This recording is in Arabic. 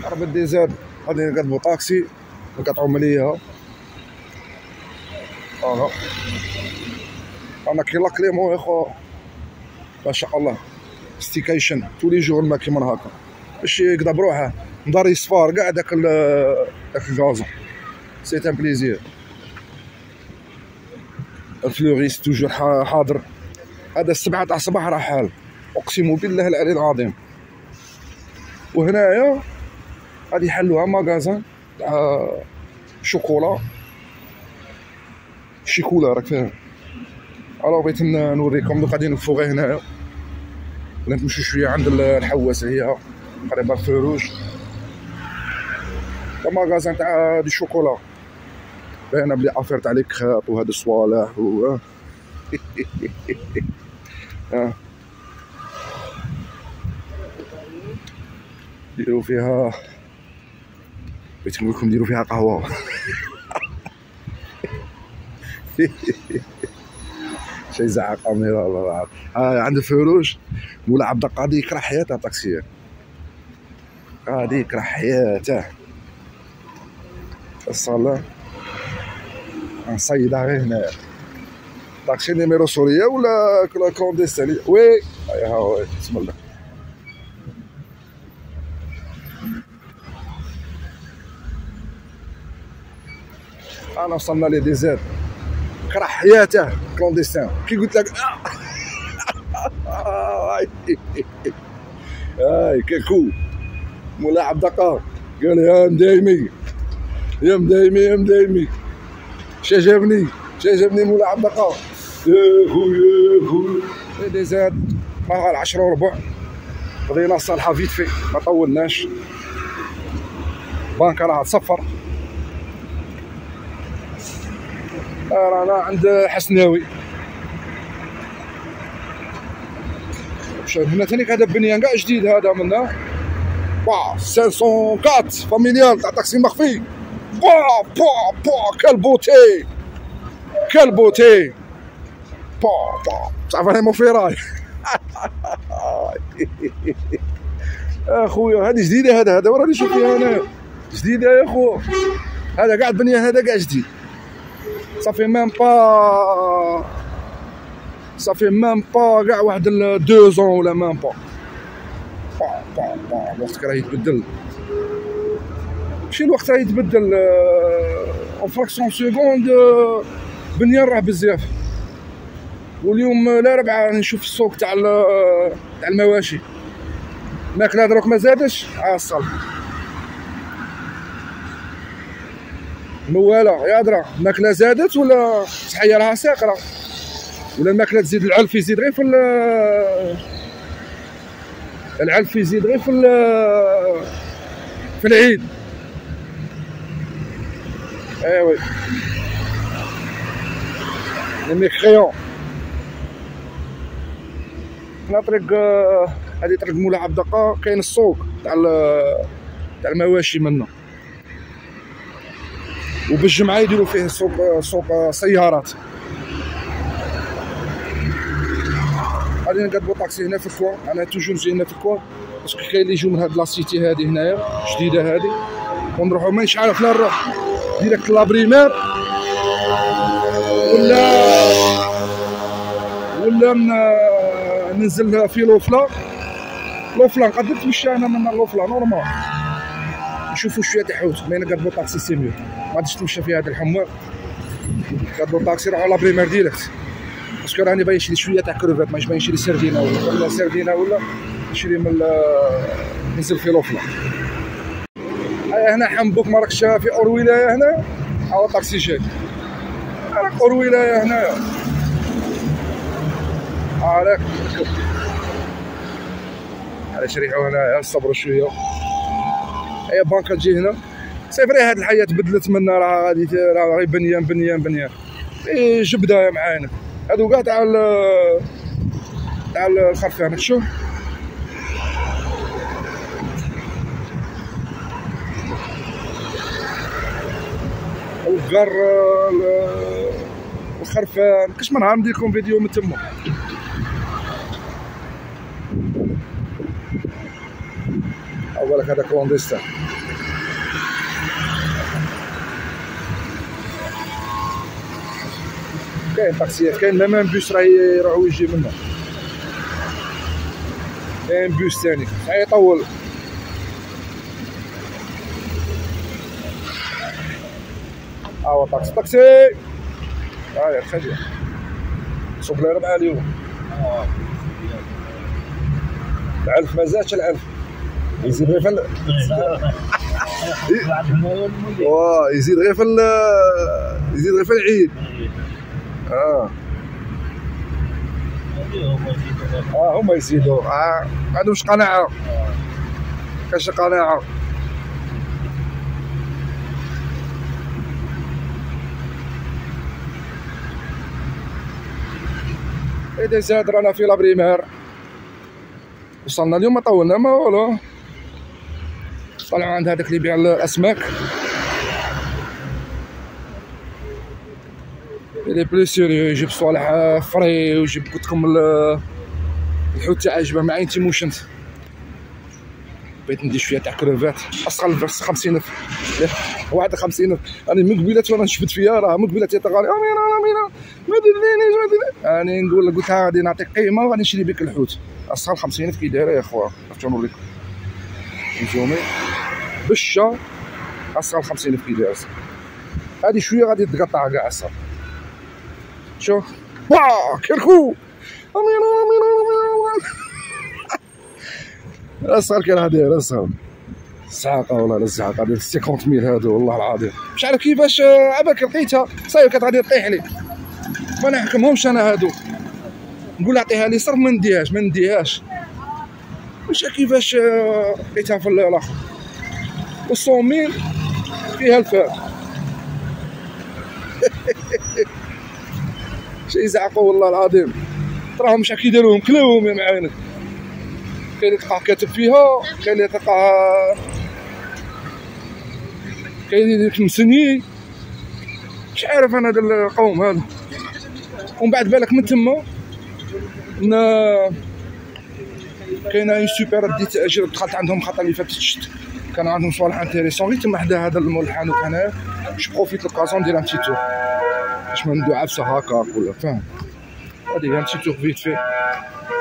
عربة دي زاد غادي نقدمو طاكسي نقطعو مليها. انا كي كليمون يا خو ما شاء الله ستيكيشن تولي جور ما كيما هكا باش يقدا بروحه نضر يصفار كاع داك الغازون. سي ان بليزير. الفلوريس توجور حاضر. هذا 7 تاع الصباح راه حال اقسم بالله العلي العظيم. وهنايا غادي يحلوها ماغازان تاع شوكولا شيكولا راك فاهم. الو بغيت نوريكم دوك غادي نوقفو غير هنايا ولا نمشيو شويه عند الحواس هي قريبه فروج. تا ماغازان تاع دي شوكولا باينه بلي افير تاع لي كخاب وهاد الصوالح و ديرو فيها بغيت نقول لكم ديرو فيها قهوه. شي زعق كاميرا الله عارف. عند الفروج مولا عبد القادر يكره حياته طاكسيان غادي يكره حياته. الصلاة نصيدها غير هنايا. طاكسي نيميرو سوريا ولا كلونديستان؟ وي ها هو بسم الله. انا وصلنا لي دي زاد كره حياته كلونديستان كي قلت لك. هاي كاكو مولا عبد القادر قال يا مدايمي يا مدايمي يا مدايمي شجبني مولا عبد القادر يا خويا دي زاد راه 10 وربع بدينا الصالحه فيت في ما طولناش. بانكا راه تصفر. رانا عند حسناوي. هنا ثاني هذا بنيان كاع جديد هذا منا. واه 504 فاميليال تاع طاكسي مخفي. با كالبوتي با تاع فريمون فيراي. اخويا هذه جديده. هذا وراني نشوف فيها انا جديده يا خو. هذا كاع البنيان هذا كاع جديد. صافي ميم با كاع واحد 2 زون ولا ميم با. الوقت راه يتبدل. ماشي الوقت راه يتبدل اون فراكسيون سكوند. بنيان راه بزاف. واليوم الاربعاء نشوف السوق تاع المواشي. الماكله دروك ما زادش الصالح موالة يا درا. الماكله زادت ولا صحيه راها ساقره ولا الماكله تزيد. العلف يزيد غير في العلف يزيد غير في العيد. ايوي الميكريون. هنا طريق هذه طريق مولا عبد القادر. كاين السوق تاع المواشي منا. وبالجمعه يديروا فيه سوق سيارات. غادي نقدمو طاكسي هنا في الكوان. انا توجور نجي هنا في الكوان باسكو كاين اللي يجيو من هاد لاسيتي هادي هنايا جديده هادي ونروحو مانيش عارف لا نروح ديريكت لابريمير ولا ننزل في لوفلا نقدر نتمشى انا من لوفلا نورمال نشوفو شويه تاع حوت. مي نقدمو طاكسي سيميو ما غاديش نتمشى في هاد الحمار. نقدمو طاكسي نروحو لابريمير ديريكت باسكو راني باغي نشري شويه تاع كروفات ماش باغي نشري سردينه ولا نشري من ننزل في لوفلا. هنا حنبوك مراكش في اور ولايه هنا. هاو طاكسي جاي راك اور ولايه هنايا. راك علاش ريحو هنايا صبروا شويه. هي بانكا تجي هنا صافي. هاد الحياه تبدلت منا راه غادي راه غير بنيان جبده يا معاينك. هادو كاع تاع الخرفان شوف. الغر الخرفان كاش من نهار ندير لكم فيديو من تما. اولك هذا كلونديستان. كاين طاكسيات، كاين ميم بوس راه يروح ويجي منه، كاين بوس ثاني صحيح يطول. هو طاكسي هاي خليه سوق لي 4 اليوم. العلف ما زادش، العلف يزيد غير في يزيد غير في يزيد غير في العيد. هما يزيدوا، ما عندهمش قناعة، كاش قناعة. إذا زاد رانا في لابريمير، وصلنا اليوم ما طولنا ما والو. طلعوا عند هذاك اللي يبيع الأسماك، لي بلو سيريو، يجيب صوالح فري ويجيب قلت لكم الحوت تاع عجبه مع انتيموشنت. بغيت ندير شويه تاع كروفات اصغر الفرس 50,000 واحد 50,000. انا من قبيلات وانا نشبت فيها، راه من قبيلات تيطغالي اميره ما ديرينيش ما ديرينيش. انا نقول قلت غادي نعطيك قيمه وغادي نشري بك الحوت اصغر 50,000 كي دايره يا خويا. عرفت نوريكم نجومي بالشا اصغر 50,000 كي دايره. هادي شويه غادي تقطع كاع الصاف. شوف واه كيركو اصغر كان هادي اصغر السعاقه والله السعاقه ديال 50,000 هادو والله العظيم. مش عارف كيفاش عباك لقيتها صايب كانت غادي تطيح لي، ما نحكمهمش انا هادو، نقول اعطيها لي صرف ما نديهاش. مش كيفاش لقيتها في الاخر والصومين فيها الفاء. شي يزعقوا والله العظيم، تراهم مش كي داروهم كلاوهم يا معاينك. كاين اللي تلقاه كاتب فيها، كاين اللي تلقاه كاين اللي مسني، مش عارف انا هاد القوم هذا. ومن بعد بالك من تما كاينه اون سوبر ديت اجر دخلت عندهم خاطر اللي فاتت الشت، كان عندهم صوالح انتيريسون غير تما حدا هذا المول الحانوت هنايا. جو بروفيت لوكازون ندير ان تي تور باش ما ندوي عفسه هكاك ولا فاهم. هادي ان تي تور فيت في